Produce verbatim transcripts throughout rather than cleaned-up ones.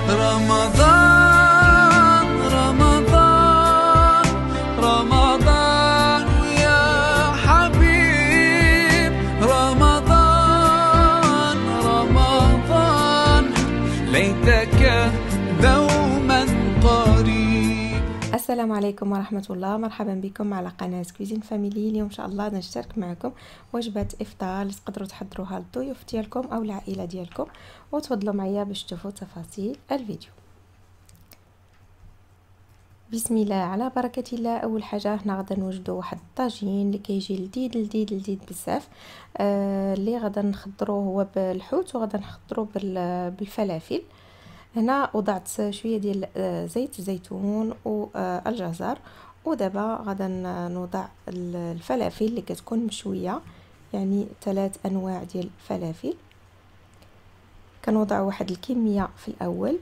رمضان رمضان رمضان يا حبيب، رمضان رمضان ليتك دوما قريب. السلام عليكم ورحمة الله، مرحبا بكم على قناة كويزين فاميلي. اليوم ان شاء الله غادي نشترك معكم وجبة افطار اللي تقدروا تحضروها للضيوف ديالكم او العائلة ديالكم، وتفضلوا معايا باش تشوفوا تفاصيل الفيديو. بسم الله على بركة الله. اول حاجة هنا غادي نوجدوا واحد الطاجين اللي كيجي لذيذ لذيذ لذيذ بزاف، آه اللي غادي نخضروه هو بالحوت وغادي نخضروه بالفلافل. هنا وضعت شويه ديال زيت الزيتون والجزر، ودابا غادا نوضع الفلافل اللي كتكون مشويه، يعني ثلاث انواع ديال الفلافل. كنوضع واحد الكميه في الاول،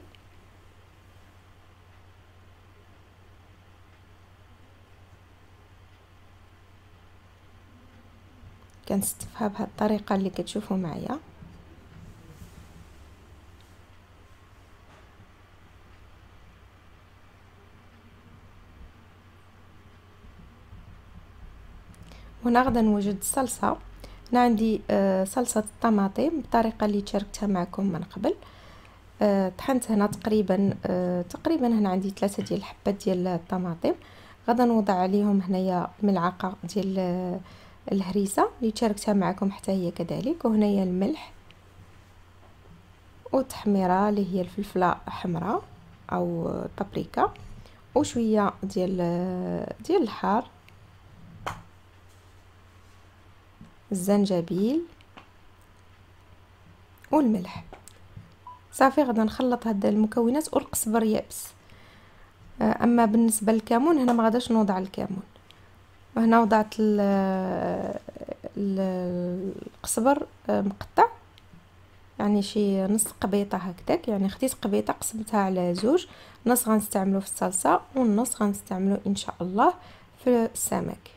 كنستفها بهذه الطريقه اللي كتشوفوا معايا. هنا غادا نوجد الصلصه. هنا عندي آه صلصه الطماطم بالطريقه اللي شاركتها معكم من قبل. آه طحنت هنا تقريبا آه تقريبا هنا عندي ثلاثه ديال الحبات ديال الطماطم. غادا نوضع عليهم هنايا ملعقه ديال آه الهريسه اللي شاركتها معكم حتى هي كذلك، وهنايا الملح والتحميره اللي هي الفلفله حمراء او بابريكا، وشويه ديال آه ديال الحار، الزنجبيل والملح. صافي غادا نخلط هاد المكونات والقزبر يابس. اما بالنسبه للكمون هنا ما غاداش نوضع الكمون، وهنا وضعت القزبر مقطع، يعني شي نص قبيطه هكذاك، يعني خديت قبيطه قسمتها على زوج، نص غنستعملو في الصلصه والنص غنستعملو ان شاء الله في السمك.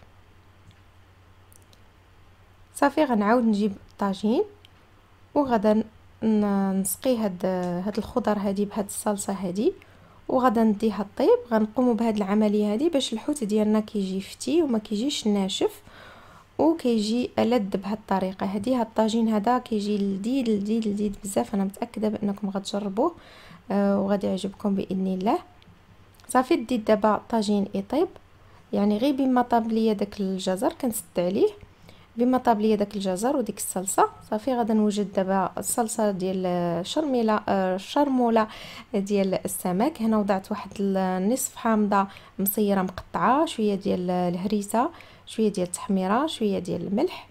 صافي غنعاود نجيب الطاجين وغادا نسقي هاد هاد الخضر هادي بهاد الصلصه هادي، وغادا نديها الطيب. غنقوموا بهاد العمليه هادي باش الحوت ديالنا كيجي فتي وما كيجيش ناشف وكيجي ألذ بهاد الطريقه هادي. هاد الطاجين هذا كيجي لذيذ لذيذ لذيذ بزاف، انا متاكده بانكم غتجربوه آه وغادي يعجبكم باذن الله. صافي ديت دابا الطاجين يطيب، يعني غير بما طاب ليا داك الجزر كنسد عليه، بما طاب ليا داك الجزر وديك الصلصه. صافي غادا نوجد دابا الصلصه ديال الشرميله الشرموله ديال السمك. هنا وضعت واحد النصف حامضه مصيره مقطعه، شويه ديال الهريسه، شويه ديال التحميره، شويه ديال الملح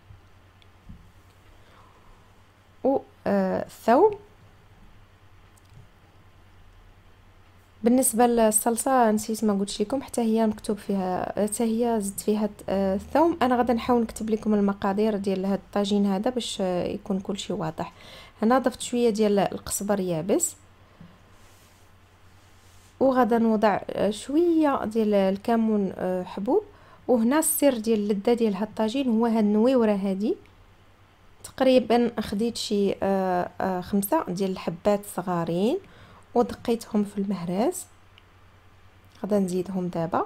والثوم. بالنسبه للصلصه نسيت ما قلتش لكم، حتى هي مكتوب فيها، حتى هي زدت فيها الثوم. انا غادا نحاول نكتب لكم المقادير ديال هذا الطاجين هذا باش يكون كل شيء واضح. هنا ضفت شويه ديال القزبر يابس، وغادا نوضع شويه ديال الكمون حبوب. وهنا السر ديال اللذه ديال هذا الطاجين هو هاد النويوره هذه، تقريبا خديت شي خمسة ديال الحبات صغارين ودقيتهم في المهراس. غادا نزيدهم دابا،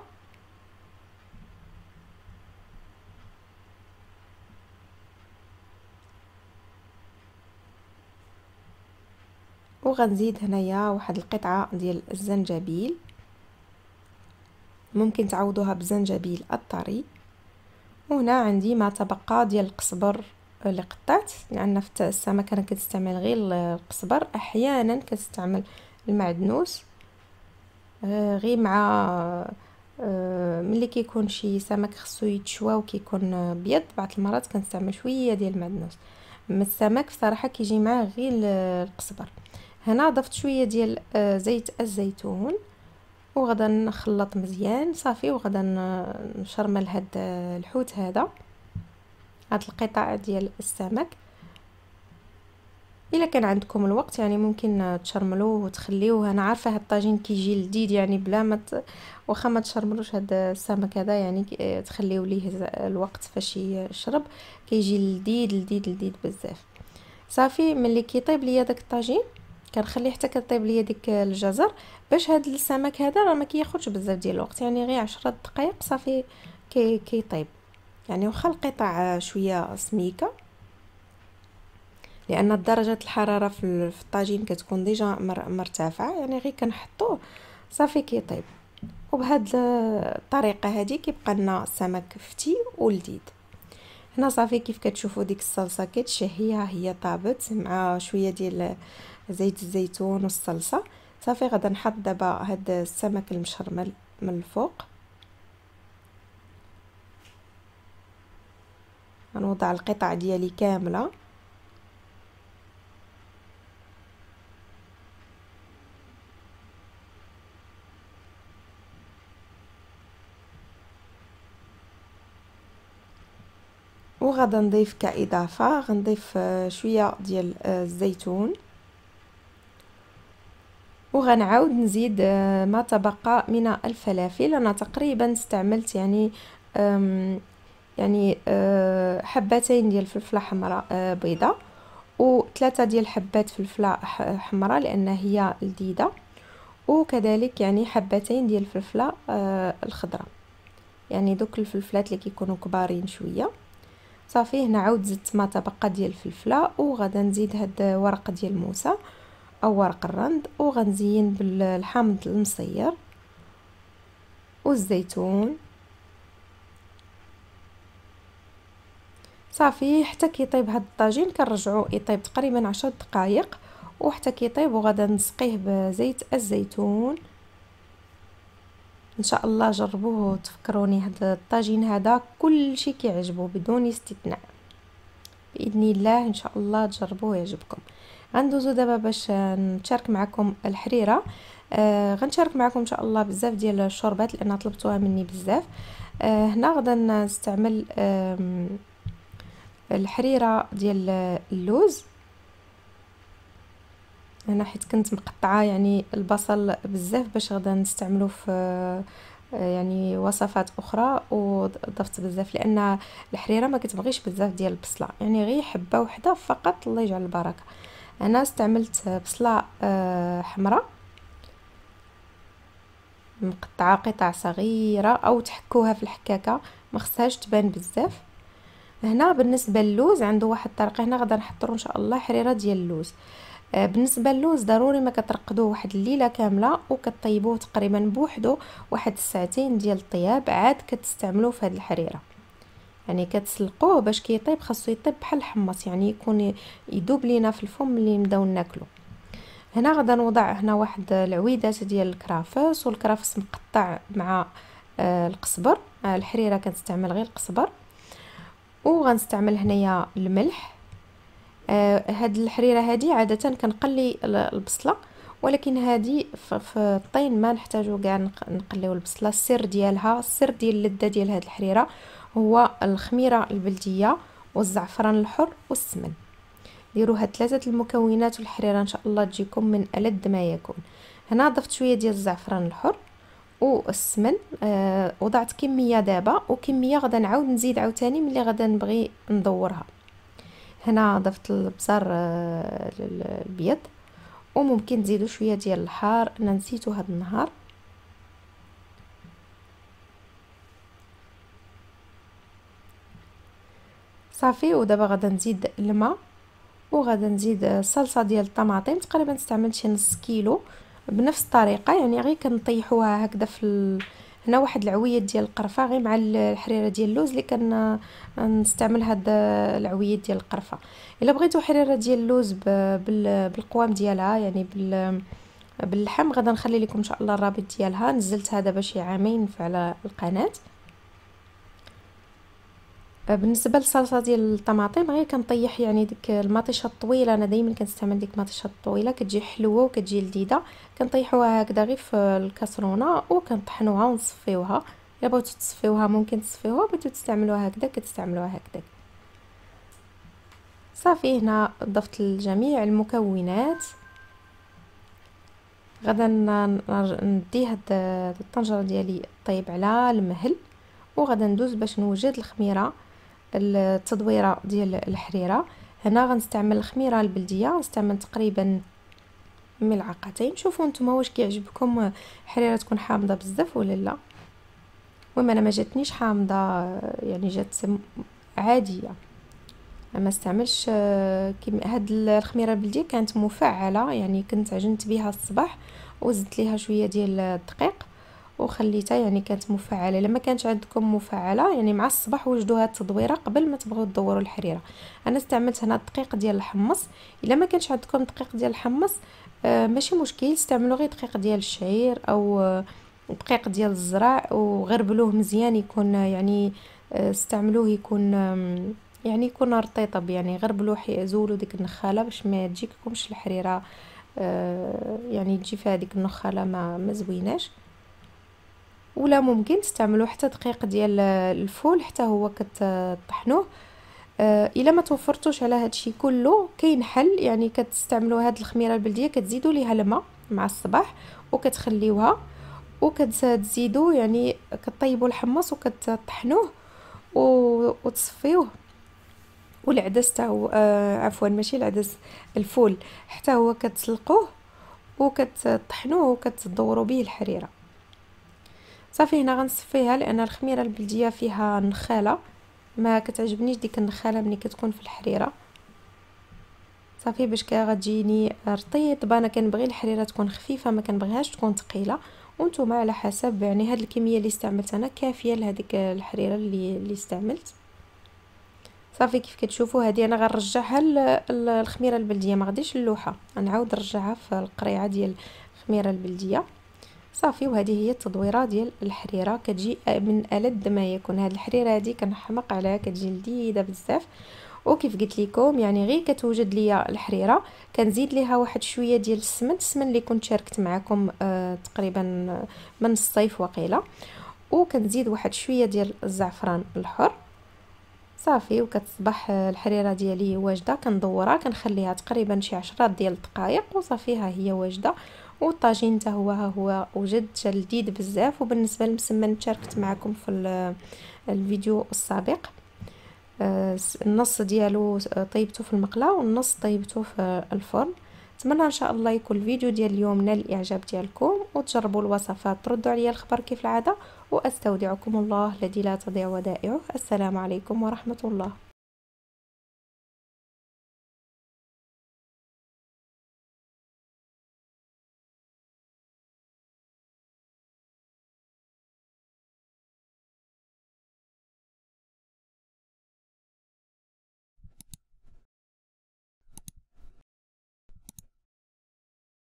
وغنزيد هنايا واحد القطعه ديال الزنجبيل، ممكن تعوضوها بالزنجبيل الطري. وهنا عندي ما تبقى ديال القزبر اللي قطعت، لان في السمك انا كنستعمل غير القزبر، احيانا كنستعمل المعدنوس آه غير مع آه ملي كيكون شي سمك خصو يتشوى وكيكون بيض، بعض المرات كنستعمل شويه ديال المعدنوس. اما السمك بصراحه كيجي معاه غير القزبر. هنا ضفت شويه ديال آه زيت الزيتون وغادا نخلط مزيان. صافي وغادا نشرمل هاد الحوت هذا، هاد القطع ديال السمك. الا كان عندكم الوقت يعني ممكن تشرملوه وتخليوه. انا عارفه هاد الطاجين كيجي لذيذ، يعني بلا ما ت... واخا ما تشرملوش هاد السمك هذا، يعني تخليو ليه الوقت فاش يشرب، كيجي لذيذ لذيذ لذيذ بزاف. صافي ملي كيطيب ليا داك الطاجين كنخليه حتى كطيب ليا ديك الجزر، باش هاد السمك هذا راه ما كياخذش بزاف ديال الوقت، يعني غير عشرة دقائق صافي كي كيطيب. يعني واخا القطع شويه سميكه، لان درجه الحراره في في الطاجين كتكون ديجا مرتفعه، يعني غير كنحطوه صافي كيطيب. وبهاد الطريقه هذه كيبقى لنا السمك فتي ولذيذ. هنا صافي كيف كتشوفوا ديك الصلصه كتشهي، ها هي طابت مع شويه ديال زيت الزيتون والصلصه. صافي غادا نحط دابا هاد السمك المشرمل من الفوق، غنوضع القطع ديالي كامله. وغادا نضيف كاضافه غنضيف شويه ديال الزيتون، وغنعاود نزيد ما تبقى من الفلافل. انا تقريبا استعملت يعني يعني حبتين ديال الفلفله حمراء بيضاء، وثلاثه ديال حبات فلفله حمراء لان هي لذيذه، وكذلك يعني حبتين ديال الفلفله الخضراء، يعني دوك الفلفلات اللي كيكونوا كبارين شويه. صافي هنا عاود زدت ما تبقى ديال الفلفله، وغادا نزيد هاد ورق ديال الموسى او ورق الرند، وغنزين بالحامض المصير والزيتون. صافي حتى كيطيب هاد الطاجين كنرجعو يطيب تقريبا عشر دقائق، وحتى كيطيب وغادا نسقيه بزيت الزيتون. ان شاء الله جربوه وتفكروني، هذا الطاجين هذا كل شيء كيعجبو بدون استثناء باذن الله. ان شاء الله تجربوه يعجبكم. غندوزو دابا باش نشارك معكم الحريره. آه غنشارك معكم ان شاء الله بزاف ديال الشوربات لان طلبتوها مني بزاف. آه هنا غادا نستعمل آه الحريره ديال اللوز. هنا حيت كنت مقطعه يعني البصل بزاف باش غادا نستعملوه في يعني وصفات اخرى، وضفت بزاف لان الحريره ما كتبغيش بزاف ديال البصله، يعني غير حبه وحده فقط، الله يجعل البركه. انا استعملت بصله حمراء مقطعه قطع صغيره، او تحكوها في الحكاكه ما خصهاش تبان بزاف. هنا بالنسبه للوز عنده واحد الطريقه، هنا غادا نحضروا ان شاء الله حريره ديال اللوز. بالنسبه للوز ضروري ما كترقدوه واحد الليله كامله، وكطيبوه تقريبا بوحدو واحد الساعتين ديال الطياب، عاد كتستعملوه في هذه الحريره. يعني كتسلقوه باش كيطيب، خاصو يطيب بحال الحمص، يعني يكون يذوب لينا في الفم ملي نبداو ناكلو. هنا غادا نوضع هنا واحد العويدات ديال الكرافس، والكرافس مقطع مع آه القزبر. آه الحريره كنستعمل غير القزبر، وغنستعمل هنايا الملح. آه هاد الحريره هذه عاده كنقلي البصله، ولكن هذه في الطين ما نحتاجو كاع نقليو البصله. السر ديالها، السر ديال اللذه ديال هاد الحريره هو الخميره البلديه والزعفران الحر والسمن. ديروا هاد ثلاثه المكونات والحريره ان شاء الله تجيكم من ألذ ما يكون. هنا ضفت شويه ديال الزعفران الحر والسمن. آه وضعت كميه دابا، وكميه غادا نعاود نزيد عاوتاني ملي غادا نبغي ندورها. هنا ضفت البزار آه الابيض، وممكن تزيدوا شويه ديال الحار، انا نسيتو هاد النهار. صافي ودابا غادا نزيد الماء، وغادا نزيد الصلصه ديال الطماطم. تقريبا استعملت شي نص كيلو بنفس الطريقه، يعني غير كنطيحوها هكذا في ال... هنا واحد العويد ديال القرفه غير مع الحريره ديال اللوز اللي كان نستعمل هاد العويد ديال القرفه. الا بغيتو حريره ديال اللوز ب... بال... بالقوام ديالها، يعني بال باللحم، غادا نخلي لكم ان شاء الله الرابط ديالها. نزلتها دابا شي عامين على القناه. بالنسبه للصلصه ديال الطماطم غير كنطيح يعني ديك المطيشه الطويله، انا دائما كنستعمل ديك المطيشه الطويله، كتجي حلوه وكتجي لذيذه. كنطيحوها هكذا غير في الكاسرونه وكنطحنوها ونصفيوها. الا بغيتو تصفيوها ممكن تصفيوها، بغيتو تستعملوها هكذا كتستعملوها هكذا. صافي هنا ضفت الجميع المكونات. غدا ندي هاد الطنجره ديالي طيب على المهل، وغدا ندوز باش نوجد الخميره التدويره ديال الحريره. هنا غنستعمل الخميره البلديه، نستعمل تقريبا ملعقتين. شوفوا نتوما واش كيعجبكم الحريره تكون حامضه بزاف ولا لا. المهم انا ما جاتنيش حامضه، يعني جات عاديه، ما استعملش كيما هاد الخميره البلديه كانت مفعله، يعني كنت عجنت بها الصباح وزدت ليها شويه ديال الدقيق وخليتها، يعني كانت مفعله. لما كانت عندكم مفعله يعني مع الصباح وجدوها التدويره قبل ما تبغوا تدوروا الحريره. انا استعملت هنا الدقيق ديال الحمص. الا ما كانش عندكم دقيق ديال الحمص آه ماشي مشكل، استعملوا غير دقيق ديال الشعير او آه دقيق ديال الزرع وغربلوه مزيان، يكون يعني آه استعملوه يكون آه يعني يكون رطيطب، يعني غربلوه زولوا ديك النخاله باش ما تجيكمش الحريره آه يعني تجي فيها ديك النخاله ما ما زويناش. ولا ممكن تستعملوا حتى دقيق ديال الفول حتى هو كتطحنوه. آه الا ما توفرتوش على هادشي كله كاين حل، يعني كتستعملوا هاد الخميره البلديه كتزيدوا ليها الماء مع الصباح وكتخليوها وكتزيدوا يعني كطيبوا الحمص وكتطحنوه وتصفيوه. والعدس تا هو آه عفوا ماشي العدس، الفول حتى هو كتسلقوه وكتطحنوه وكتدوروا به الحريره. صافي هنا غنصفيها لان الخميره البلديه فيها نخاله، ما كتعجبنيش ديك النخاله ملي كتكون في الحريره. صافي باش كغتجيني رطيطه، انا كنبغي الحريره تكون خفيفه ما كنبغيهاش تكون ثقيله، وانتم على حسب. يعني هاد الكميه اللي استعملت انا كافيه لهذيك الحريره اللي اللي استعملت. صافي كيف كتشوفوا هذه انا غنرجعها للخميره البلديه، ما غاديش اللوحه، غنعاود نرجعها في القريعه ديال الخميره البلديه. صافي وهذه هي التدويره ديال الحريره، كتجي من ألذ ما يكون. هذه الحريره هذه كنحماق عليها، كتجي لذيذه بزاف. وكيف قلت لكم يعني غير كتوجد ليا الحريره كنزيد ليها واحد شويه ديال السمن، السمن اللي كنت شاركت معكم آه تقريبا من الصيف وقيله، وكنزيد واحد شويه ديال الزعفران الحر. صافي وكتصبح الحريره ديالي واجده. كندورها كنخليها تقريبا شي عشرة ديال الدقائق وصافي ها هي واجده. والطاجين حتى هو ها هو وجد لذيذ بزاف. وبالنسبه للمسمن شاركت معكم في الفيديو السابق، النص ديالو طيبته في المقله والنص طيبته في الفرن. نتمنى ان شاء الله يكون الفيديو ديال اليوم نال الاعجاب ديالكم وتجربوا الوصفات، تردوا عليا الخبر كيف العاده، واستودعكم الله الذي لا تضيع ودائعه. السلام عليكم ورحمه الله.